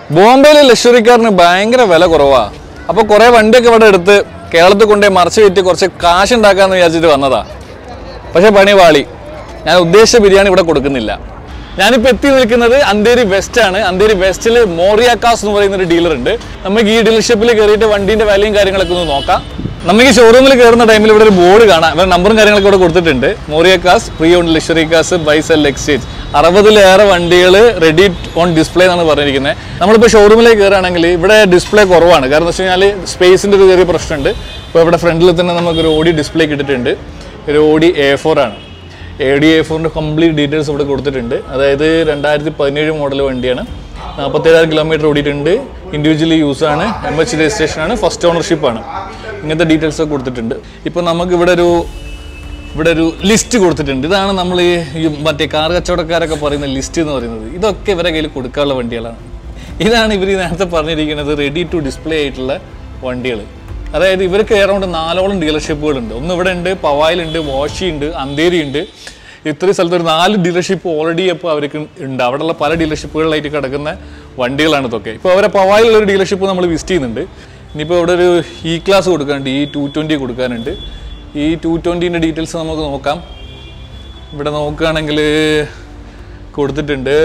ബോംബെയിലെ ലക്ഷറി കാറിന് ഭയങ്കര വില കുറവാ. അപ്പോൾ കുറേ വണ്ടിയൊക്കെ ഇവിടെ എടുത്ത് കേരളത്തിൽ കൊണ്ടുപോയി മറച്ച് വിറ്റ് കുറച്ച് കാശ് ഉണ്ടാക്കാമെന്ന് വിചാരിച്ചിട്ട് വന്നതാ. പക്ഷേ പണി പാളി. ഞാൻ ഉദ്ദേശിച്ച ബിരിയാണി ഇവിടെ കൊടുക്കുന്നില്ല. ഞാനിപ്പോൾ എത്തി നിൽക്കുന്നത് അന്തേരി വെസ്റ്റ് ആണ്. അന്തേരി വെസ്റ്റിൽ മോറിയാക്കാസ് എന്ന് പറയുന്നൊരു ഡീലറുണ്ട്. നമുക്ക് ഈ ഡീലർഷിപ്പിൽ കയറിയിട്ട് വണ്ടീൻ്റെ വിലയും കാര്യങ്ങളൊക്കെ ഒന്ന് നോക്കാം. നമുക്ക് ഈ ഷോറൂമിൽ കയറുന്ന ടൈമിൽ ഇവിടെ ഒരു ബോർഡ് കാണാം. ഇവരുടെ നമ്പറും കാര്യങ്ങളൊക്കെ ഇവിടെ കൊടുത്തിട്ടുണ്ട്. മോറിയാക്കാസ് pre own luxury cars buy sell exchange. 60-ലേറെ വണ്ടികൾ റെഡി ഓൺ ഡിസ്പ്ലേ എന്നാണ് പറഞ്ഞിരിക്കുന്നത്. നമ്മളിപ്പോൾ ഷോറൂമിലേക്ക് കയറുകയാണെങ്കിൽ ഇവിടെ ഡിസ്പ്ലേ കുറവാണ്. കാരണം എന്ന് വെച്ച് കഴിഞ്ഞാൽ സ്പേസിൻ്റെ ഒരു ചെറിയ പ്രശ്നമുണ്ട്. ഇപ്പോൾ ഇവിടെ ഫ്രണ്ടിൽ തന്നെ നമുക്കൊരു ഓഡി ഡിസ്പ്ലേ കിട്ടിയിട്ടുണ്ട്. ഒരു ഓഡി A4 ആണ്. AD A4ൻ്റെ കംപ്ലീറ്റ് ഡീറ്റെയിൽസ് ഇവിടെ കൊടുത്തിട്ടുണ്ട്. അതായത് 2017 മോഡൽ വണ്ടിയാണ്. 47,000 കിലോമീറ്റർ ഓടിയിട്ടുണ്ട്. ഇൻഡിവിജ്വലി യൂസാണ്. MH രജിസ്ട്രേഷനാണ്. ഫസ്റ്റ് ഓണർഷിപ്പാണ്. ഇങ്ങനത്തെ ഡീറ്റെയിൽസ് ഒക്കെ കൊടുത്തിട്ടുണ്ട്. ഇപ്പോൾ നമുക്ക് ഇവിടെ ഒരു ലിസ്റ്റ് കൊടുത്തിട്ടുണ്ട്. ഇതാണ് നമ്മൾ ഈ മറ്റേ കാർ കച്ചവടക്കാരൊക്കെ പറയുന്ന ലിസ്റ്റ് എന്ന് പറയുന്നത്. ഇതൊക്കെ ഇവരെ കയ്യിൽ കൊടുക്കാനുള്ള വണ്ടികളാണ്. ഇതാണ് ഇവർ നേരത്തെ പറഞ്ഞിരിക്കുന്നത് റെഡി ടു ഡിസ്പ്ലേ ആയിട്ടുള്ള വണ്ടികൾ. അതായത് ഇവർക്ക് ഏറൗണ്ട് 4ഓളം ഡീലർഷിപ്പുകളുണ്ട്. ഒന്ന് ഇവിടെ ഉണ്ട്, പവായിലുണ്ട്, വാഷി ഉണ്ട്, അന്തേരി ഉണ്ട്. ഇത്രയും സ്ഥലത്ത് ഒരു 4 ഡീലർഷിപ്പ് ഓൾറെഡി ഇപ്പോൾ അവർക്ക് ഉണ്ട്. അവിടെയുള്ള പല ഡീലർഷിപ്പുകളിലായിട്ട് കിടക്കുന്ന വണ്ടികളാണ് ഇതൊക്കെ. ഇപ്പോൾ അവരെ പവായിലുള്ളൊരു ഡീലർഷിപ്പ് നമ്മൾ വിസിറ്റ് ചെയ്യുന്നുണ്ട്. ഇനിയിപ്പോൾ ഇവിടെ ഒരു E ക്ലാസ് കൊടുക്കാനുണ്ട്, E220 കൊടുക്കാനുണ്ട്. ഈ 220ൻ്റെ ഡീറ്റെയിൽസ് നമുക്ക് നോക്കാം. ഇവിടെ നോക്കുകയാണെങ്കിൽ കൊടുത്തിട്ടുണ്ട്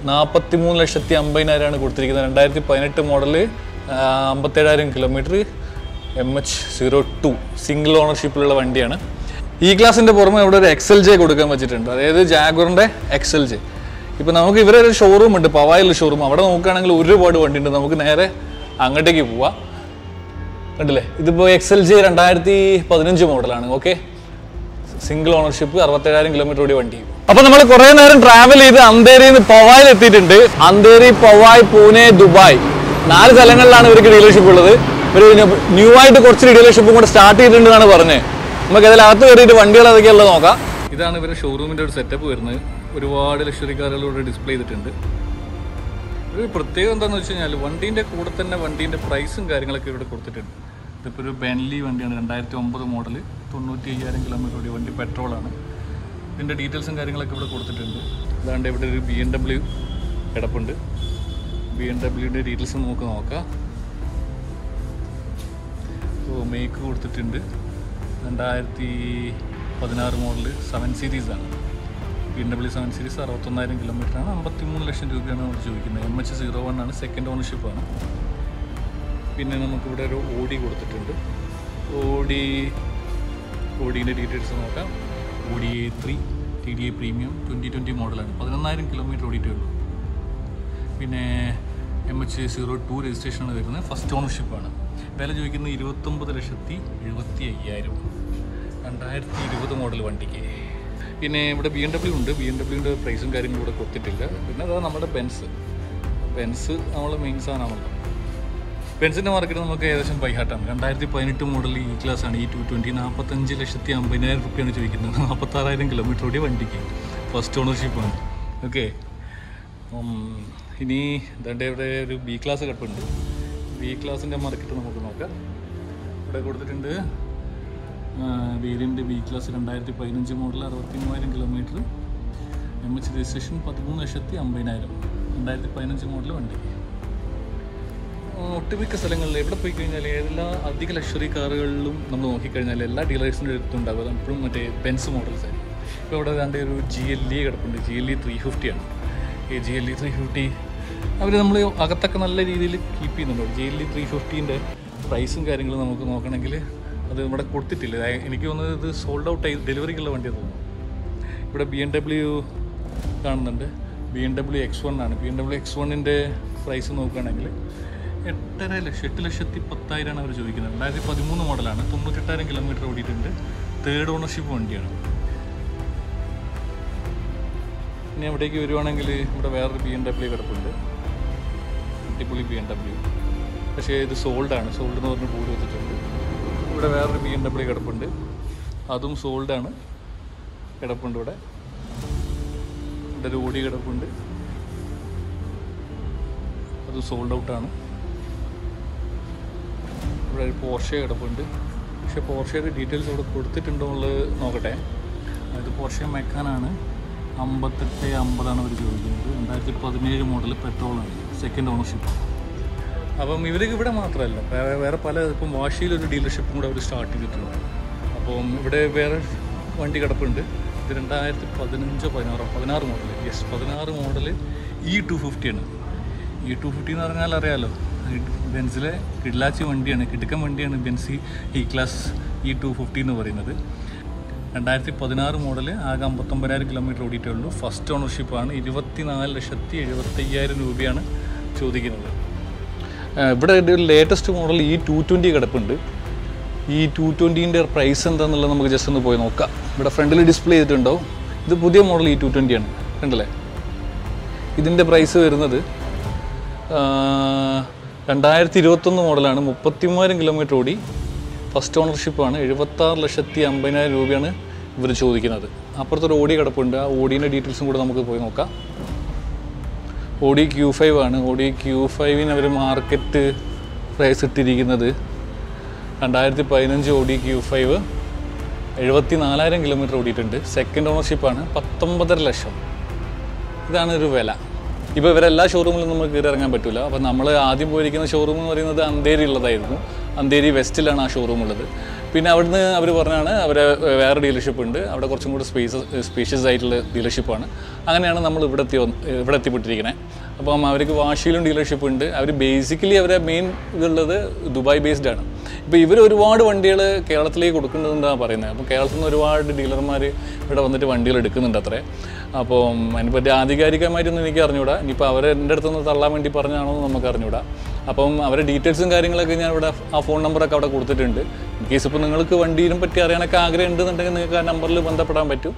43,50,000 കൊടുത്തിരിക്കുന്നത്. 2018 മോഡൽ, 57,000 കിലോമീറ്റർ, MH02 സിംഗിൾ ഓണർഷിപ്പിലുള്ള വണ്ടിയാണ്. ഈ ക്ലാസിൻ്റെ പുറമെ ഇവിടെ ഒരു XLJ കൊടുക്കാൻ വെച്ചിട്ടുണ്ട്. അതായത് ജാഗ്വറിൻ്റെ XLJ. ഇപ്പോൾ നമുക്ക് ഇവരെ ഒരു ഷോറൂം ഉണ്ട്, പവായിലുള്ള ഷോറൂം. അവിടെ നോക്കുകയാണെങ്കിൽ ഒരുപാട് വണ്ടിയുണ്ട്. നമുക്ക് നേരെ അങ്ങോട്ടേക്ക് പോവാം. കണ്ടില്ലേ, ഇതിപ്പോൾ XLJ 2015 മോഡലാണ്. ഓക്കെ, സിംഗിൾ ഓണർഷിപ്പ്, 67,000 കിലോമീറ്റർ ഓടിയ വണ്ടി. അപ്പോൾ നമ്മൾ കുറേ നേരം ട്രാവൽ ചെയ്ത് അന്തേരിയിൽ നിന്ന് പവായിൽ എത്തിയിട്ടുണ്ട്. അന്തേരി, പവായ്, പൂനെ, ദുബായ് 4 സ്ഥലങ്ങളിലാണ് ഇവർക്ക് ഡീലർഷിപ്പ് ഉള്ളത്. ഇവർ ന്യൂ ആയിട്ട് കുറച്ച് ഡീലർഷിപ്പും കൂടെ സ്റ്റാർട്ട് ചെയ്തിട്ടുണ്ടെന്നാണ് പറഞ്ഞത്. നമുക്ക് അതിനകത്ത് കയറിയിട്ട് വണ്ടികൾ അതൊക്കെയുള്ളത് നോക്കാം. ഇതാണ് ഇവരുടെ ഷോറൂമിൻ്റെ ഒരു സെറ്റപ്പ് വരുന്നത്. ഒരുപാട് ലക്ഷറി കാറുകളിലൂടെ ഡിസ്പ്ലേ ചെയ്തിട്ടുണ്ട്. ഒരു പ്രത്യേകം എന്താണെന്ന് വെച്ച് കഴിഞ്ഞാൽ വണ്ടീൻ്റെ കൂടെ തന്നെ വണ്ടീൻ്റെ പ്രൈസും കാര്യങ്ങളൊക്കെ ഇവിടെ കൊടുത്തിട്ടുണ്ട്. ഇതിപ്പോൾ ഒരു ബെൻലി വണ്ടിയാണ്, 2009 മോഡൽ, 95,000 കിലോമീറ്റർ ഓടിയ വണ്ടി, പെട്രോളാണ്. ഇതിൻ്റെ ഡീറ്റെയിൽസും കാര്യങ്ങളൊക്കെ ഇവിടെ കൊടുത്തിട്ടുണ്ട്. അതാണ്ട് ഇവിടെ ഒരു BMW കിടപ്പുണ്ട്. BMWൻ്റെ ഡീറ്റെയിൽസ് നമുക്ക് നോക്കാം. മേക്ക് കൊടുത്തിട്ടുണ്ട്. 2016 മോഡൽ 7 സീരീസാണ്. BMW 7 സീരീസ്, 61,000 കിലോമീറ്ററാണ്. 53 ലക്ഷം രൂപയാണ് നമ്മൾ ചോദിക്കുന്നത്. MH01 ആണ്, സെക്കൻഡ് ഓണർഷിപ്പാണ്. പിന്നെ നമുക്കിവിടെ ഒരു ഓഡി കൊടുത്തിട്ടുണ്ട്. ഓഡീൻ്റെ ഡീറ്റെയിൽസ് നോക്കാം. ഓഡി A3 TDI പ്രീമിയം 2020 മോഡലാണ്. 11,000 കിലോമീറ്റർ ഓടിയിട്ടേ ഉള്ളൂ. പിന്നെ MH02 രജിസ്ട്രേഷനാണ് വരുന്നത്. ഫസ്റ്റ് ഓണർഷിപ്പാണ്. വില ചോദിക്കുന്നത് 29,75,000. 2020 മോഡൽ വണ്ടിക്ക്. പിന്നെ ഇവിടെ BMW ഉണ്ട്. BMWൻ്റെ പ്രൈസും കാര്യങ്ങളും ഇവിടെ കൊടുത്തിട്ടില്ല. പിന്നെ അതാ നമ്മുടെ ബെൻസ് നമ്മൾ മെയിൻ സാധനമാണല്ലോ. ബെൻസിൻ്റെ മാർക്കറ്റ് നമുക്ക് ഏകദേശം ബൈഹാർട്ടാണ്. 2018 മോഡൽ E ക്ലാസ്സാണ്. E220 45,50,000 രൂപയാണ് ചോദിക്കുന്നത്. 46,000 കിലോമീറ്റർ ഓടിയ വണ്ടിക്ക്. ഫസ്റ്റ് ഓണർഷിപ്പാണ്. ഓക്കെ, ഇനി ഇതാണ്ട് ഇവിടെ ഒരു B ക്ലാസ് കിടപ്പുണ്ട്. B ക്ലാസിൻ്റെ മാർക്കറ്റ് നമുക്ക് നോക്കാം. ഇവിടെ കൊടുത്തിട്ടുണ്ട് variant B class, 2015 model, 63,000 kilometre, MH registration, 13,50,000. 2015 model വണ്ടി. ഒട്ടുമിക്ക സ്ഥലങ്ങളിൽ എവിടെ പോയി കഴിഞ്ഞാൽ എല്ലാ അധിക ലക്ഷറി കാറുകളിലും നമ്മൾ നോക്കിക്കഴിഞ്ഞാൽ എല്ലാ ഡീലേഴ്സിൻ്റെ അടുത്തുണ്ടാകും എപ്പോഴും മറ്റേ ബെൻസ് മോഡൽസ് ആയിരിക്കും. ഇപ്പോൾ ഇവിടെ ഏതാണ്ട് ഒരു GLE കിടപ്പുണ്ട്. GLE 350 ആണ്. ഈ GLE 350 അവർ നമ്മൾ അകത്തൊക്കെ നല്ല രീതിയിൽ കീപ്പ് ചെയ്യുന്നുണ്ടോ. GLE 350ൻ്റെ പ്രൈസും കാര്യങ്ങളും നമുക്ക് നോക്കണമെങ്കിൽ അത് ഇവിടെ കൊടുത്തിട്ടില്ല. എനിക്ക് തോന്നുന്നത് ഇത് സോൾഡ് ഔട്ട് ആയി ഡെലിവറിക്കുള്ള വണ്ടിയാണ് തോന്നുന്നു. ഇവിടെ BMW കാണുന്നുണ്ട്. BMW X1 ആണ്. BMW X1ൻ്റെ പ്രൈസ് നോക്കുകയാണെങ്കിൽ 8,10,10,000 അവർ ചോദിക്കുന്നത്. 2013 മോഡലാണ്. 98,000 കിലോമീറ്റർ ഓടിയിട്ടുണ്ട്. തേർഡ് ഓണർഷിപ്പ് വണ്ടിയാണ്. ഇനി അവിടേക്ക് വരുവാണെങ്കിൽ ഇവിടെ വേറൊരു BMW കിടപ്പുണ്ട്. അടിപൊളി BMW. പക്ഷേ ഇത് സോൾഡാണ്. സോൾഡ് എന്ന് പറഞ്ഞ് ബോർഡ് വെച്ചിട്ടുണ്ട്. ഇവിടെ വേറൊരു BMW കിടപ്പുണ്ട്. അതും സോൾഡാണ്. കിടപ്പുണ്ട് ഇവിടെ ഒരു ഓടി കിടപ്പുണ്ട്. അത് സോൾഡ് ഔട്ടാണ്. ഇവിടെ ഒരു പോർഷെ കിടപ്പുണ്ട്. പക്ഷേ പോർഷയുടെ ഡീറ്റെയിൽസ് ഇവിടെ കൊടുത്തിട്ടുണ്ടോ എന്നുള്ളത് നോക്കട്ടെ. അത് പോർഷെ മെക്കാനാണ്. 58,50,000 അവർ ചോദിക്കുന്നത്. 2017 മോഡൽ, പെട്രോളാണ്. Second ownership. അപ്പം ഇവർക്ക് ഇവിടെ മാത്രമല്ല, വേറെ പല ഇപ്പം വാഷിയിലൊരു ഡീലർഷിപ്പും കൂടെ അവർ സ്റ്റാർട്ട് ചെയ്തിട്ടുണ്ട്. അപ്പം ഇവിടെ വേറെ വണ്ടി കിടപ്പുണ്ട്. ഇത് 2015-16 മോഡൽ, 16 മോഡൽ E250 ആണ്. E250 എന്ന് പറഞ്ഞാൽ അറിയാമല്ലോ, ബെൻസിലെ കിഡ്ലാച്ചി വണ്ടിയാണ്, കിടുക്കൻ വണ്ടിയാണ് ബെൻസ് ഈ ക്ലാസ് E250 എന്ന് പറയുന്നത്. 2016 മോഡൽ, ആകെ 59,000 കിലോമീറ്റർ ഓടിയിട്ടേ ഉള്ളൂ. ഫസ്റ്റ് ഓണർഷിപ്പാണ്. 24,75,000 രൂപയാണ് ചോദിക്കുന്നത്. ഇവിടെ ഒരു ലേറ്റസ്റ്റ് മോഡൽ E220 കിടപ്പുണ്ട്. ഈ 220ൻ്റെ പ്രൈസ് എന്താണെന്നുള്ളത് നമുക്ക് ജസ്റ്റ് ഒന്ന് പോയി നോക്കാം. ഇവിടെ ഫ്രണ്ടിൽ ഡിസ്പ്ലേ ചെയ്തിട്ടുണ്ടാവും. ഇത് പുതിയ മോഡൽ E220 ആണ്, കണ്ടല്ലേ. ഇതിൻ്റെ പ്രൈസ് വരുന്നത് 2021 മോഡലാണ്. 33,000 കിലോമീറ്റർ ഓടി, ഫസ്റ്റ് ഓണർഷിപ്പാണ്. 76,50,000 രൂപയാണ് ഇവർ ചോദിക്കുന്നത്. അപ്പുറത്തൊരു ഓടി കിടപ്പുണ്ട്. ആ ഓടീൻ്റെ ഡീറ്റെയിൽസും കൂടെ നമുക്ക് പോയി നോക്കാം. ഓഡി Q5 ആണ്. ഓഡി Q5ന് അവർ മാർക്കറ്റ് പ്രൈസ് ഇട്ടിരിക്കുന്നത് 2015 ഓഡി Q5 74,000 കിലോമീറ്റർ ഓടിയിട്ടുണ്ട്. സെക്കൻഡ് ഓണർഷിപ്പാണ്. 19.5 ലക്ഷം. ഇതാണ് ഒരു വില. ഇപ്പോൾ ഇവരെല്ലാ ഷോറൂമിലും നമുക്ക് കയറി ഇറങ്ങാൻ പറ്റില്ല. അപ്പോൾ നമ്മൾ ആദ്യം പോയിരിക്കുന്ന ഷോറൂം എന്ന് പറയുന്നത് അന്തേരി ഉള്ളതായിരുന്നു. അന്തേരി വെസ്റ്റിലാണ് ആ ഷോറൂം ഉള്ളത്. പിന്നെ അവിടുന്ന് അവർ പറഞ്ഞാണ് അവരെ വേറെ ഡീലർഷിപ്പ് ഉണ്ട്, അവിടെ കുറച്ചും കൂടി സ്പേഷ്യസ് ആയിട്ടുള്ള ഡീലർഷിപ്പാണ്. അങ്ങനെയാണ് നമ്മൾ ഇവിടെ എത്തിപ്പെട്ടിരിക്കുന്നത്. അപ്പം അവർക്ക് വാഷിയിലും ഡീലർഷിപ്പ് ഉണ്ട്. അവർ ബേസിക്കലി അവരെ മെയിൻ ഇതുള്ളത് ദുബായ് ബേസ്ഡ് ആണ്. ഇപ്പോൾ ഇവർ ഒരുപാട് വണ്ടികൾ കേരളത്തിലേക്ക് കൊടുക്കുന്നുണ്ടെന്നാണ് പറയുന്നത്. അപ്പോൾ കേരളത്തിൽ നിന്ന് ഒരുപാട് ഡീലർമാർ ഇവിടെ വന്നിട്ട് വണ്ടികൾ എടുക്കുന്നുണ്ട് അത്രേ. അപ്പം അതിനെപ്പറ്റി ആധികാരികമായിട്ടൊന്നും എനിക്ക് അറിഞ്ഞൂടാ. ഇനിയിപ്പോൾ അവർ എൻ്റെ അടുത്തൊന്ന് തള്ളാൻ വേണ്ടി പറഞ്ഞാണോ എന്ന് നമുക്ക് അറിഞ്ഞൂടാ. അപ്പം അവരുടെ ഡീറ്റെയിൽസും കാര്യങ്ങളൊക്കെ ഞാൻ ഇവിടെ ആ ഫോൺ നമ്പറൊക്കെ അവിടെ കൊടുത്തിട്ടുണ്ട്. ഇൻ കേസ് ഇപ്പോൾ നിങ്ങൾക്ക് വണ്ടീനെ പറ്റി അറിയാനൊക്കെ ആഗ്രഹം ഉണ്ടെന്നുണ്ടെങ്കിൽ നിങ്ങൾക്ക് ആ നമ്പറിൽ ബന്ധപ്പെടാൻ പറ്റും.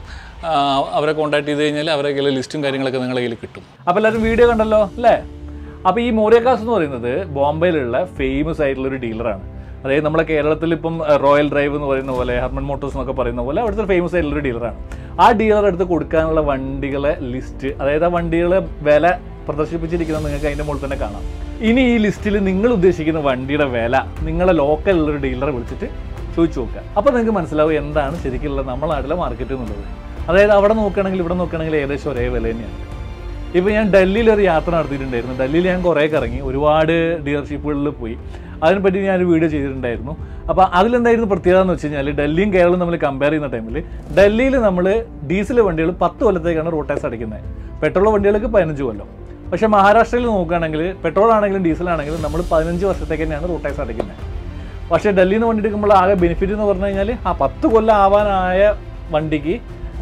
അവരെ കോൺടാക്ട് ചെയ്ത് കഴിഞ്ഞാൽ അവരുടെ കയ്യിൽ ലിസ്റ്റും കാര്യങ്ങളൊക്കെ നിങ്ങളുടെ കയ്യിൽ കിട്ടും. അപ്പോൾ എല്ലാവരും വീഡിയോ കണ്ടല്ലോ അല്ലേ? അപ്പോൾ ഈ മോറിയക്കാസ് എന്ന് പറയുന്നത് ബോംബെയിലുള്ള ഫേമസ് ആയിട്ടുള്ളൊരു ഡീലറാണ്. അതായത് നമ്മളെ കേരളത്തിൽ ഇപ്പം റോയൽ ഡ്രൈവ് എന്ന് പറയുന്ന പോലെ, ഹർമൻമോട്ടോഴ്സ് എന്നൊക്കെ പറയുന്ന പോലെ അവിടുത്തെ ഫേമസ് ആയിട്ടുള്ളൊരു ഡീലറാണ്. ആ ഡീലർ അടുത്ത് കൊടുക്കാനുള്ള വണ്ടികളെ ലിസ്റ്റ്, അതായത് ആ വണ്ടികളെ വില പ്രദർശിപ്പിച്ചിരിക്കുന്നത് നിങ്ങൾക്ക് അതിൻ്റെ മുകളിൽ തന്നെ കാണാം. ഇനി ഈ ലിസ്റ്റിൽ നിങ്ങൾ ഉദ്ദേശിക്കുന്ന വണ്ടിയുടെ വില നിങ്ങളെ ലോക്കലുള്ളൊരു ഡീലറെ വിളിച്ചിട്ട് ചോദിച്ചു നോക്കുക. അപ്പോൾ നിങ്ങൾക്ക് മനസ്സിലാവും എന്താണ് ശരിക്കുള്ള നമ്മളെ നാട്ടിലെ മാർക്കറ്റ് എന്നുള്ളത്. അതായത് അവിടെ നോക്കുകയാണെങ്കിൽ ഇവിടെ നോക്കുകയാണെങ്കിൽ ഏകദേശം ഒരേ വില തന്നെയാണ്. ഇപ്പോൾ ഞാൻ ഡൽഹിയിലൊരു യാത്ര നടത്തിയിട്ടുണ്ടായിരുന്നു. ഡൽഹിയിൽ ഞാൻ കുറേ കറങ്ങി, ഒരുപാട് ഡീലർഷിപ്പുകളിൽ പോയി. അതിനെപ്പറ്റി ഞാനൊരു വീഡിയോ ചെയ്തിട്ടുണ്ടായിരുന്നു. അപ്പോൾ അതിലെന്തായിരുന്നു പ്രത്യേകത എന്ന് വെച്ച് കഴിഞ്ഞാൽ, ഡൽഹിയും കേരളവും നമ്മൾ കമ്പയർ ചെയ്യുന്ന ടൈമിൽ ഡൽഹിയിൽ നമ്മൾ ഡീസൽ വണ്ടികൾ 10 കൊല്ലത്തേക്കാണ് റോഡ് ടാക്സ് അടയ്ക്കുന്നത്. പെട്രോൾ വണ്ടികൾക്ക് 15 കൊല്ലം. പക്ഷേ മഹാരാഷ്ട്രയിൽ നോക്കുകയാണെങ്കിൽ പെട്രോൾ ആണെങ്കിലും ഡീസലാണെങ്കിലും നമ്മൾ 15 വർഷത്തേക്ക് തന്നെയാണ് റോഡ് ടാക്സ് അടയ്ക്കുന്നത്. പക്ഷേ ഡൽഹിയിൽ നിന്ന് വണ്ടി എടുക്കുമ്പോൾ ആകെ ബെനിഫിറ്റ് എന്ന് പറഞ്ഞു കഴിഞ്ഞാൽ ആ 10 കൊല്ലം ആവാനായ വണ്ടിക്ക്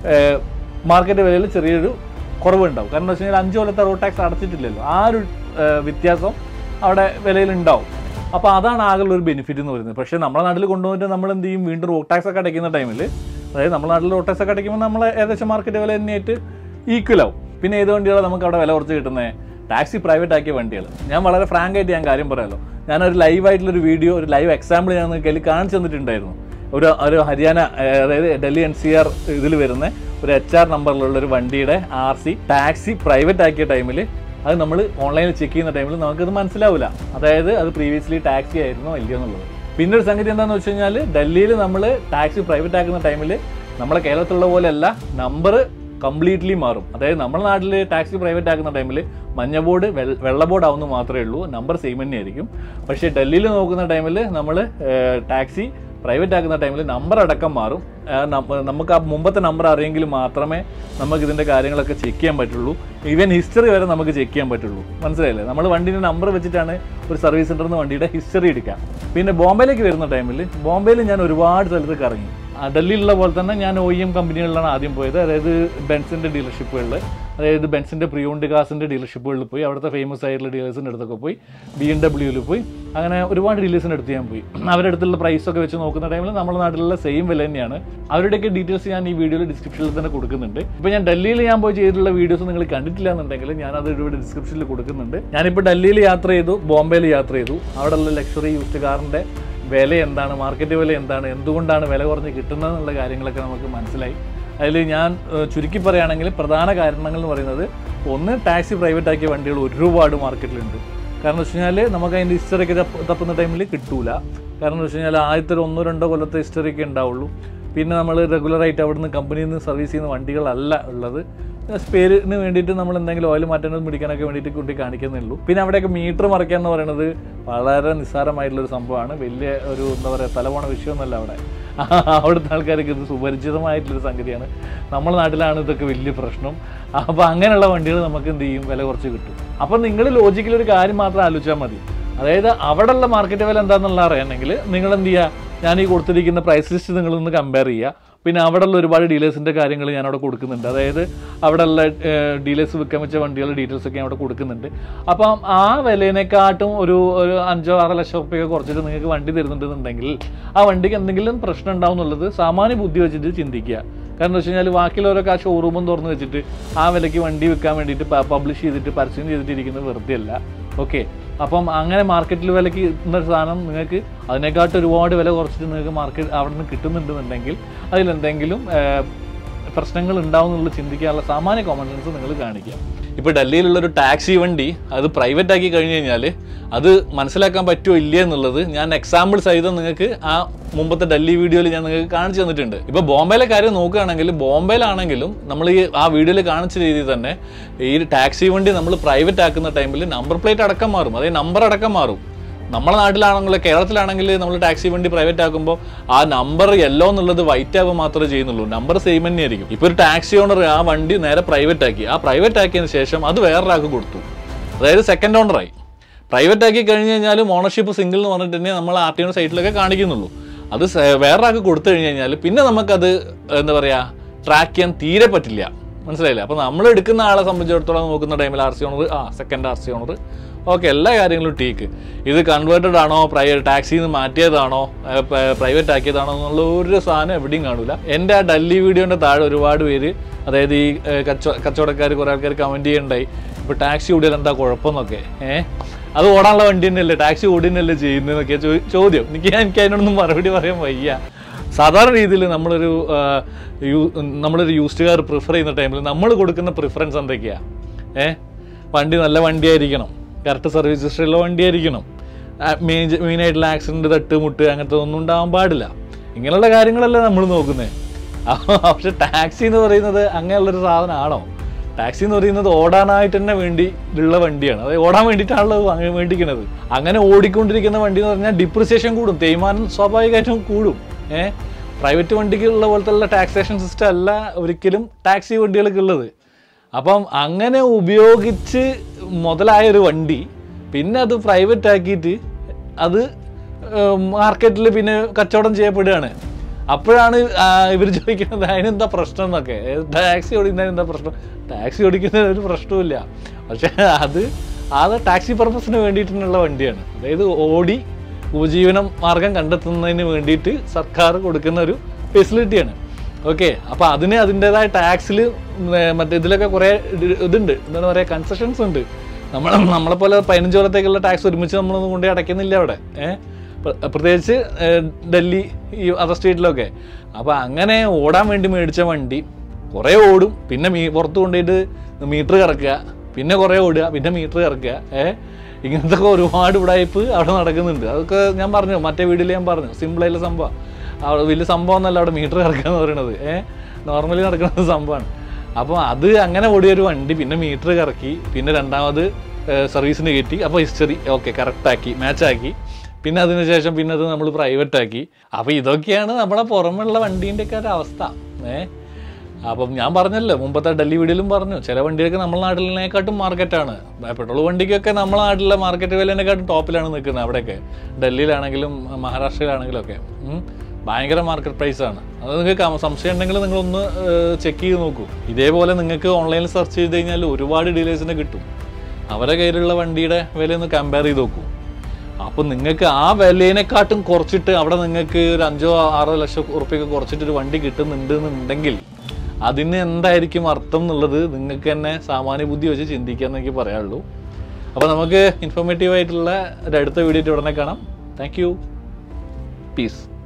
മാർക്കറ്റ് വിലയിൽ ചെറിയൊരു കുറവുണ്ടാവും. കാരണം എന്താ വെച്ച് കഴിഞ്ഞാൽ 5 കൊല്ലത്തെ റോഡ് ടാക്സ് അടച്ചിട്ടില്ലല്ലോ. ആ ഒരു വ്യത്യാസം അവിടെ വിലയിലുണ്ടാവും. അപ്പോൾ അതാണ് ആകെയുള്ളൊരു ബെനിഫിറ്റ് എന്ന് പറയുന്നത്. പക്ഷേ നമ്മുടെ നാട്ടിൽ കൊണ്ടുവന്നിട്ട് നമ്മൾ എന്ത് ചെയ്യും, വീണ്ടും റോഡ് ടാക്സ് ഒക്കെ അടയ്ക്കുന്ന ടൈമിൽ, അതായത് നമ്മുടെ നാട്ടിൽ റോഡ് ടാക്സ് ഒക്കെ അടയ്ക്കുമ്പോൾ നമ്മൾ ഏകദേശം മാർക്കറ്റ് വില തന്നെയായിട്ട് ഈക്വൽ ആവും. പിന്നെ ഏത് വണ്ടികളാണ് നമുക്ക് അവിടെ വില കുറച്ച് കിട്ടുന്നത്? ടാക്സി പ്രൈവറ്റ് ആക്കിയ വണ്ടികൾ. ഞാൻ വളരെ ഫ്രാങ്ക് ആയിട്ട് ഞാൻ കാര്യം പറയാമല്ലോ, ഞാനൊരു ലൈവായിട്ടുള്ളൊരു വീഡിയോ, ഒരു ലൈവ് എക്സാമ്പിൾ ഞാൻ കയ്യിൽ കാണിച്ചു തന്നിട്ടുണ്ടായിരുന്നു. ഒരു ഹരിയാന, അതായത് ഡൽഹി NCR ഇതിൽ വരുന്ന ഒരു HR നമ്പറിലുള്ള ഒരു വണ്ടിയുടെ RC ടാക്സി പ്രൈവറ്റ് ആക്കിയ ടൈമിൽ അത് നമ്മൾ ഓൺലൈനിൽ ചെക്ക് ചെയ്യുന്ന ടൈമിൽ നമുക്കത് മനസ്സിലാവില്ല, അതായത് അത് പ്രീവിയസ്ലി ടാക്സി ആയിരുന്നോ ഇല്ലയോ എന്നുള്ളത്. പിന്നെ ഒരു സംഗതി എന്താണെന്ന് വെച്ച് കഴിഞ്ഞാൽ, ഡൽഹിയിൽ നമ്മൾ ടാക്സി പ്രൈവറ്റ് ആക്കുന്ന ടൈമിൽ നമ്മളെ കേരളത്തിലുള്ള പോലെയല്ല, നമ്പർ കംപ്ലീറ്റ്ലി മാറും. അതായത് നമ്മുടെ നാട്ടിൽ ടാക്സി പ്രൈവറ്റ് ആക്കുന്ന ടൈമിൽ മഞ്ഞ ബോർഡ് വെള്ള ബോർഡ് ആവുന്നത് മാത്രമേ ഉള്ളൂ, നമ്പർ സെയിം തന്നെയായിരിക്കും. പക്ഷേ ഡൽഹിയിൽ നോക്കുന്ന ടൈമിൽ നമ്മൾ ടാക്സി പ്രൈവറ്റ് ആക്കുന്ന ടൈമിൽ നമ്പർ അടക്കം മാറും. നമുക്ക് ആ മുമ്പത്തെ നമ്പർ അറിയെങ്കിൽ മാത്രമേ നമുക്ക് ഇതിൻ്റെ കാര്യങ്ങളൊക്കെ ചെക്ക് ചെയ്യാൻ പറ്റുള്ളൂ. ഈവൻ ഹിസ്റ്ററി വരെ നമുക്ക് ചെക്ക് ചെയ്യാൻ പറ്റുള്ളൂ. മനസ്സിലായില്ലേ? നമ്മൾ വണ്ടീൻ്റെ നമ്പർ വെച്ചിട്ടാണ് ഒരു സർവീസ് സെൻ്ററിൽ നിന്ന് വണ്ടിയുടെ ഹിസ്റ്ററി എടുക്കുക. പിന്നെ ബോംബെയിലേക്ക് വരുന്ന ടൈമിൽ, ബോംബെയിൽ ഞാൻ ഒരുപാട് സ്ഥലത്ത് കറങ്ങി. ഡൽഹിയിലുള്ള പോലെ തന്നെ ഞാൻ OEM കമ്പനികളിലാണ് ആദ്യം പോയത്. അതായത് ബെൻസിൻ്റെ ഡീലർഷിപ്പുകളിൽ, അതായത് ബെൻസിൻ്റെ പ്രിയോണ്ട് കാസിൻ്റെ ഡീലർഷിപ്പുകളിൽ പോയി, അവിടുത്തെ ഫേമസ് ആയിട്ടുള്ള ഡീലേഴ്സിൻ്റെ അടുത്തൊക്കെ പോയി, BMW പോയി, അങ്ങനെ ഒരുപാട് ഡീലേഴ്സിൻ്റെ അടുത്ത് ഞാൻ പോയി. അവരുടെ അടുത്തുള്ള പ്രൈസൊക്കെ വെച്ച് നോക്കുന്ന ടൈമിൽ നമ്മുടെ നാട്ടിലുള്ള സെയിം വില തന്നെയാണ്. അവരുടെയൊക്കെ ഡീറ്റെയിൽസ് ഞാൻ ഈ വീഡിയോയിൽ ഡിസ്ക്രിപ്ഷനിൽ തന്നെ കൊടുക്കുന്നുണ്ട്. ഇപ്പോൾ ഞാൻ ഡൽഹിയിൽ ഞാൻ പോയി ചെയ്തിട്ടുള്ള വീഡിയോസ് നിങ്ങൾ കണ്ടിട്ടില്ല എന്നുണ്ടെങ്കിൽ ഞാനത് ഇവിടെ ഡിസ്ക്രിപ്ഷനിൽ കൊടുക്കുന്നുണ്ട്. ഞാനിപ്പോൾ ഡൽഹിയിൽ യാത്ര ചെയ്തു, ബോംബെയിൽ യാത്ര ചെയ്തു. അവിടെയുള്ള ലക്ഷറി യൂസ്ഡ് കാറിൻ്റെ വില എന്താണ്, മാർക്കറ്റ് വില എന്താണ്, എന്തുകൊണ്ടാണ് വില കുറഞ്ഞ് കിട്ടുന്നത് എന്നുള്ള കാര്യങ്ങളൊക്കെ നമുക്ക് മനസ്സിലായി. അതിൽ ഞാൻ ചുരുക്കി പറയുകയാണെങ്കിൽ പ്രധാന കാരണങ്ങൾ എന്ന് പറയുന്നത്, ഒന്ന്, ടാക്സി പ്രൈവറ്റ് ആക്കിയ വണ്ടികൾ ഒരുപാട് മാർക്കറ്റിലുണ്ട്. കാരണം വെച്ച് കഴിഞ്ഞാൽ നമുക്ക് അതിൻ്റെ ഹിസ്റ്ററിയൊക്കെ തപ്പുന്ന ടൈമിൽ കിട്ടൂല. കാരണം എന്ന് വെച്ച് കഴിഞ്ഞാൽ ആദ്യത്തെ 1-2 കൊല്ലത്തെ ഹിസ്റ്ററിയൊക്കെ ഉണ്ടാവുള്ളൂ. പിന്നെ നമ്മൾ റെഗുലറായിട്ട് അവിടെ നിന്ന് കമ്പനിയിൽ നിന്ന് സർവീസ് ചെയ്യുന്ന വണ്ടികളല്ല ഉള്ളത്. സ്പെയറിന് വേണ്ടിയിട്ട് നമ്മൾ എന്തെങ്കിലും ഓയിൽ മാറ്റാനും പിടിക്കാനൊക്കെ വേണ്ടിയിട്ട് കൊണ്ട് കാണിക്കുന്നേ ഉള്ളൂ. പിന്നെ അവിടെയൊക്കെ മീറ്റർ മറിക്കുക എന്ന് പറയുന്നത് വളരെ നിസ്സാരമായിട്ടുള്ളൊരു സംഭവമാണ്. വലിയ ഒരു എന്താ പറയുക തലപോണ വിഷയമൊന്നുമല്ല അവിടുത്തെ ആൾക്കാർക്ക് ഇത് സുപരിചിതമായിട്ടുള്ളൊരു സംഗതിയാണ്. നമ്മുടെ നാട്ടിലാണ് ഇതൊക്കെ വലിയ പ്രശ്നം. അപ്പോൾ അങ്ങനെയുള്ള വണ്ടികൾ നമുക്ക് എന്ത് ചെയ്യും, വില കുറച്ച് കിട്ടും. അപ്പോൾ നിങ്ങൾ ലോജിക്കലൊരു കാര്യം മാത്രം ആലോചിച്ചാൽ മതി. അതായത് അവിടെയുള്ള മാർക്കറ്റ് വില എന്താണെന്നുള്ള അറിയണമെങ്കിൽ നിങ്ങൾ എന്ത് ചെയ്യുക, ഞാൻ ഈ കൊടുത്തിരിക്കുന്ന പ്രൈസ് ലിസ്റ്റ് നിങ്ങളൊന്ന് കമ്പയർ ചെയ്യുക. പിന്നെ അവിടെയുള്ള ഒരുപാട് ഡീലേഴ്സിൻ്റെ കാര്യങ്ങൾ ഞാനവിടെ കൊടുക്കുന്നുണ്ട്. അതായത് അവിടെയുള്ള ഡീലേഴ്സ് വിൽക്കാൻ വെച്ച വണ്ടികളുടെ ഡീറ്റെയിൽസൊക്കെ ഞാൻ അവിടെ കൊടുക്കുന്നുണ്ട്. അപ്പം ആ വിലയിനെക്കാട്ടും ഒരു 5-6 ലക്ഷം റുപ്യ കുറച്ചിട്ട് നിങ്ങൾക്ക് വണ്ടി തരുന്നുണ്ടെന്നുണ്ടെങ്കിൽ ആ വണ്ടിക്ക് എന്തെങ്കിലും പ്രശ്നം ഉണ്ടാവും എന്നുള്ളത് സാമാന്യ ബുദ്ധി വെച്ചിട്ട് ചിന്തിക്കുക. കാരണം എന്താ വെച്ച് കഴിഞ്ഞാൽ ബാക്കിയുള്ളവരൊക്കെ ആ ഷോറൂമും തുറന്ന് വെച്ചിട്ട് ആ വിലയ്ക്ക് വണ്ടി വിൽക്കാൻ വേണ്ടിയിട്ട് പബ്ലിഷ് ചെയ്തിട്ട് പരസ്യം ചെയ്തിട്ടിരിക്കുന്നത് വെറുതെ അല്ല. ഓക്കെ, അപ്പം അങ്ങനെ മാർക്കറ്റിൽ വിലയ്ക്ക് കിട്ടുന്ന സാധനം നിങ്ങൾക്ക് അതിനെക്കാട്ടും ഒരുപാട് വില കുറച്ചിട്ട് നിങ്ങൾക്ക് മാർക്കറ്റ് അവിടെ നിന്ന് കിട്ടുന്നുണ്ടെന്നുണ്ടെങ്കിൽ അതിലെന്തെങ്കിലും പ്രശ്നങ്ങൾ ഉണ്ടാവും എന്നുള്ളത് ചിന്തിക്കാനുള്ള സാമാന്യ കോമൺ സെൻസ് നിങ്ങൾ കാണിക്കുക. ഇപ്പോൾ ഡൽഹിയിലുള്ളൊരു ടാക്സി വണ്ടി അത് പ്രൈവറ്റ് ആക്കി കഴിഞ്ഞ് കഴിഞ്ഞാൽ അത് മനസ്സിലാക്കാൻ പറ്റുമോ ഇല്ല എന്നുള്ളത് ഞാൻ എക്സാമ്പിൾ സഹിതം നിങ്ങൾക്ക് ആ മുമ്പത്തെ ഡൽഹി വീഡിയോയിൽ ഞാൻ നിങ്ങൾക്ക് കാണിച്ചു തന്നിട്ടുണ്ട്. ഇപ്പോൾ ബോംബെയിലെ കാര്യം നോക്കുകയാണെങ്കിൽ ബോംബെയിലാണെങ്കിലും നമ്മൾ ഈ ആ വീഡിയോയിൽ കാണിച്ച രീതിയിൽ തന്നെ ഈ ടാക്സി വണ്ടി നമ്മൾ പ്രൈവറ്റ് ആക്കുന്ന ടൈമിൽ നമ്പർ പ്ലേറ്റ് അടക്കം മാറും, അതായത് നമ്പർ അടക്കം മാറും. നമ്മളെ നാട്ടിലാണെങ്കിൽ കേരളത്തിലാണെങ്കിൽ നമ്മൾ ടാക്സി വണ്ടി പ്രൈവറ്റ് ആക്കുമ്പോൾ ആ നമ്പർ യെല്ലോ എന്നുള്ളത് വൈറ്റ് ആകുമ്പോൾ മാത്രമേ ചെയ്യുന്നുള്ളൂ, നമ്പർ സെയിം തന്നെ ആയിരിക്കും. ഇപ്പോൾ ഒരു ടാക്സി ഓണർ ആ വണ്ടി നേരെ പ്രൈവറ്റ് ആക്കി, ആ പ്രൈവറ്റ് ആക്കിയതിന് ശേഷം അത് വേറൊരാൾക്ക് കൊടുത്തു, അതായത് സെക്കൻഡ് ഓണറായി. പ്രൈവറ്റ് ആക്കി കഴിഞ്ഞ് കഴിഞ്ഞാലും ഓണർഷിപ്പ് സിംഗിൾ എന്ന് പറഞ്ഞിട്ട് തന്നെ നമ്മൾ RTO സൈറ്റിലൊക്കെ കാണിക്കുന്നുള്ളൂ. അത് വേറൊരാൾക്ക് കൊടുത്തു കഴിഞ്ഞ് കഴിഞ്ഞാൽ പിന്നെ നമുക്കത് എന്താ പറയുക ട്രാക്ക് ചെയ്യാൻ തീരെ പറ്റില്ല. മനസ്സിലായില്ലേ? അപ്പോൾ നമ്മൾ എടുക്കുന്ന ആളെ സംബന്ധിച്ചിടത്തോളം നോക്കുന്ന ടൈമിൽ RC owner second RC owner okay, എല്ലാ കാര്യങ്ങളും ടീക്ക്. ഇത് കൺവേർട്ടഡ് ആണോ, ടാക്സിയിൽ നിന്ന് മാറ്റിയതാണോ, പ്രൈവറ്റ് ആക്കിയതാണോ എന്നുള്ള ഒരു സാധനം എവിടെയും കാണൂല. എൻ്റെ ആ ഡൽഹി വീഡിയോൻ്റെ താഴെ ഒരുപാട് പേര്, അതായത് ഈ കച്ചവടക്കാർ കുറേ ആൾക്കാർ കമൻറ്റ് ചെയ്യണ്ടായി, ഇപ്പോൾ ടാക്സി ഓടിയാൽ എന്താ കുഴപ്പമെന്നൊക്കെ. അത് ഓടാനുള്ള വണ്ടി തന്നെയല്ലേ, ടാക്സി ഓടി തന്നെയല്ലേ ചെയ്യുന്നതെന്നൊക്കെ ചോദ്യം. എനിക്ക് അതിനോടൊന്നും മറുപടി പറയാൻ വയ്യ. സാധാരണ രീതിയിൽ നമ്മളൊരു യൂസ്ഡ് കാർ പ്രിഫർ ചെയ്യുന്ന ടൈമിൽ നമ്മൾ കൊടുക്കുന്ന പ്രിഫറൻസ് എന്തൊക്കെയാണ്? വണ്ടി നല്ല വണ്ടിയായിരിക്കണം, കറക്റ്റ് സർവീസ് ഹിസ്റ്ററിയുള്ള വണ്ടിയായിരിക്കണം, മെയിനായിട്ടുള്ള ആക്സിഡൻറ്റ്, തട്ടുമുട്ട് അങ്ങനത്തെ ഒന്നും ഉണ്ടാകാൻ പാടില്ല. ഇങ്ങനെയുള്ള കാര്യങ്ങളല്ലേ നമ്മൾ നോക്കുന്നത്. പക്ഷെ ടാക്സി എന്ന് പറയുന്നത് അങ്ങനെയുള്ളൊരു സാധനമാണോ? ടാക്സി എന്ന് പറയുന്നത് ഓടാനായിട്ട് തന്നെ വേണ്ടിയുള്ള വണ്ടിയാണ്, അതായത് ഓടാൻ വേണ്ടിയിട്ടാണല്ലോ മേടിക്കുന്നത്. അങ്ങനെ ഓടിക്കൊണ്ടിരിക്കുന്ന വണ്ടി എന്ന് പറഞ്ഞാൽ ഡിപ്രിസിയേഷൻ കൂടും, തേയ്മാനം സ്വാഭാവികമായിട്ടും കൂടും. പ്രൈവറ്റ് വണ്ടിക്കുള്ള പോലത്തെ ടാക്സേഷൻ സിസ്റ്റം അല്ല ഒരിക്കലും ടാക്സി വണ്ടികൾക്ക് ഉള്ളത്. അപ്പം അങ്ങനെ ഉപയോഗിച്ച് മുതലായൊരു വണ്ടി പിന്നെ അത് പ്രൈവറ്റ് ആക്കിയിട്ട് അത് മാർക്കറ്റിൽ പിന്നെ കച്ചവടം ചെയ്യപ്പെടുകയാണ്. അപ്പോഴാണ് ഇവർ ചോദിക്കുന്നത് അതിനെന്താ പ്രശ്നം എന്നൊക്കെ. ടാക്സി ഓടിക്കുന്നതിന് എന്താ പ്രശ്നം? ടാക്സി ഓടിക്കുന്നതിന് ഒരു പ്രശ്നവുമില്ല. പക്ഷേ അത് ടാക്സി പർപ്പസിന് വേണ്ടിയിട്ടുള്ള വണ്ടിയാണ്, അതായത് ഓടി ഉപജീവന മാർഗം കണ്ടെത്തുന്നതിന് വേണ്ടിയിട്ട് സർക്കാർ കൊടുക്കുന്ന ഒരു ഫെസിലിറ്റിയാണ്. ഓക്കെ, അപ്പോൾ അതിൻ്റെതായ ടാക്സിൽ ഇതിലൊക്കെ കുറേ ഇതുണ്ട്, എന്താണ് പറയുക, കൺസെഷൻസ് ഉണ്ട്. നമ്മളെപ്പോലെ 15 കൊല്ലത്തേക്കുള്ള ടാക്സ് ഒരുമിച്ച് നമ്മളൊന്നും കൊണ്ടുപോയി അടയ്ക്കുന്നില്ല അവിടെ, പ്രത്യേകിച്ച് ഡൽഹി ഈ അതർ സ്റ്റേറ്റിലൊക്കെ. അപ്പോൾ അങ്ങനെ ഓടാൻ വേണ്ടി മേടിച്ച വണ്ടി കുറേ ഓടും, പിന്നെ പുറത്ത് കൊണ്ടുപോയിട്ട് മീറ്റർ കറക്കുക, പിന്നെ കുറേ ഓടുക, പിന്നെ മീറ്റർ കറക്കുക. ഇങ്ങനത്തെ ഒരുപാട് ഉടായ്പ് അവിടെ നടക്കുന്നുണ്ട്. അതൊക്കെ ഞാൻ പറഞ്ഞു, മറ്റേ വീഡിയോയിൽ ഞാൻ പറഞ്ഞു, സിമ്പിളായിട്ടുള്ള സംഭവം. അവിടെ വലിയ സംഭവം എന്നല്ല അവിടെ മീറ്റർ കറക്കുക എന്ന് പറയുന്നത്, നോർമലി നടക്കുന്ന സംഭവമാണ്. അപ്പോൾ അത് അങ്ങനെ ഓടിയൊരു വണ്ടി പിന്നെ മീറ്റർ കറക്കി, പിന്നെ രണ്ടാമത് സർവീസിന് കയറ്റി, അപ്പോൾ ഹിസ്റ്ററി ഓക്കെ കറക്റ്റാക്കി മാച്ചാക്കി, പിന്നെ അതിന് ശേഷം പിന്നെ അത് നമ്മൾ പ്രൈവറ്റ് ആക്കി. അപ്പോൾ ഇതൊക്കെയാണ് നമ്മളെ പുറമെയുള്ള വണ്ടീൻ്റെയൊക്കെ ഒരു അവസ്ഥ. അപ്പം ഞാൻ പറഞ്ഞല്ലോ, മുമ്പത്തെ ഡൽഹി വീഡിയോയിലും പറഞ്ഞു, ചില വണ്ടികൾക്ക് നമ്മുടെ നാട്ടിലിനെക്കാട്ടും മാർക്കറ്റാണ്. പെട്രോൾ വണ്ടിക്കൊക്കെ നമ്മുടെ നാട്ടിലെ മാർക്കറ്റ് വിലനെക്കാട്ടും ടോപ്പിലാണ് നിൽക്കുന്നത്. അവിടെയൊക്കെ ഡൽഹിയിലാണെങ്കിലും മഹാരാഷ്ട്രയിലാണെങ്കിലും ഒക്കെ ഭയങ്കര മാർക്കറ്റ് പ്രൈസാണ്. അത് നിങ്ങൾക്ക് സംശയം ഉണ്ടെങ്കിൽ നിങ്ങളൊന്ന് ചെക്ക് ചെയ്ത് നോക്കൂ. ഇതേപോലെ നിങ്ങൾക്ക് ഓൺലൈനിൽ സെർച്ച് ചെയ്ത് കഴിഞ്ഞാൽ ഒരുപാട് ഡീലേഴ്സിനെ കിട്ടും. അവരുടെ കയ്യിലുള്ള വണ്ടിയുടെ വിലയൊന്ന് കമ്പയർ ചെയ്ത് നോക്കൂ. അപ്പോൾ നിങ്ങൾക്ക് ആ വിലയിനെക്കാട്ടും കുറച്ചിട്ട് അവിടെ നിങ്ങൾക്ക് ഒരു 5-6 ലക്ഷം ഉറുപ്പിക കുറച്ചിട്ടൊരു വണ്ടി കിട്ടുന്നുണ്ടെന്നുണ്ടെങ്കിൽ അതിന് എന്തായിരിക്കും അർത്ഥം എന്നുള്ളത് നിങ്ങൾക്ക് തന്നെ സാമാന്യ ബുദ്ധി വെച്ച് ചിന്തിക്കാമെന്ന് എനിക്ക് പറയാനുള്ളൂ. അപ്പോൾ നമുക്ക് ഇൻഫോർമേറ്റീവ് ആയിട്ടുള്ള ഒരു അടുത്ത വീഡിയോ ഉടനെ കാണാം. Thank you. പീസ്.